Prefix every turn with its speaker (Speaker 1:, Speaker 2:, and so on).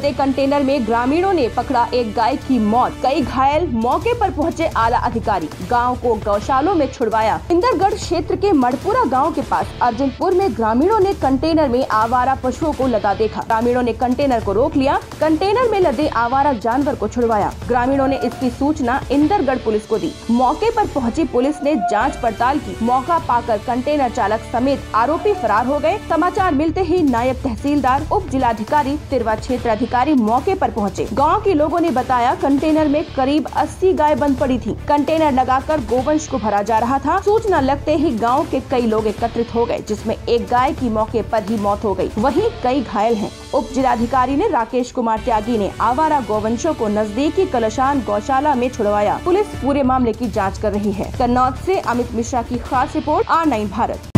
Speaker 1: फटे कंटेनर में ग्रामीणों ने पकड़ा एक गाय की मौत, कई घायल। मौके पर पहुंचे आला अधिकारी, गांव को गौशालों में छुड़वाया। इंदरगढ़ क्षेत्र के मड़पुरा गांव के पास अर्जुनपुर में ग्रामीणों ने कंटेनर में आवारा पशुओं को लदा देखा। ग्रामीणों ने कंटेनर को रोक लिया, कंटेनर में लदे आवारा जानवर को छुड़वाया। ग्रामीणों ने इसकी सूचना इंदरगढ़ पुलिस को दी। मौके पर पहुंची पुलिस ने जांच पड़ताल की। मौका पाकर कंटेनर चालक समेत आरोपी फरार हो गए। समाचार मिलते ही नायब तहसीलदार, उप जिलाधिकारी, तिरवा क्षेत्र अधिकारी मौके पर पहुंचे। गांव के लोगों ने बताया कंटेनर में करीब 80 गाय बंद पड़ी थी। कंटेनर लगाकर गोवंश को भरा जा रहा था। सूचना लगते ही गाँव के कई लोग एकत्रित हो गए, जिसमें एक गाय की मौके पर ही मौत हो गई, वहीं कई घायल हैं। उप जिलाधिकारी ने राकेश कुमार त्यागी ने आवारा गोवंशों को नजदीकी कलशान गौशाला में छुड़वाया। पुलिस पूरे मामले की जांच कर रही है। कन्नौज से अमित मिश्रा की खास रिपोर्ट, R9 भारत।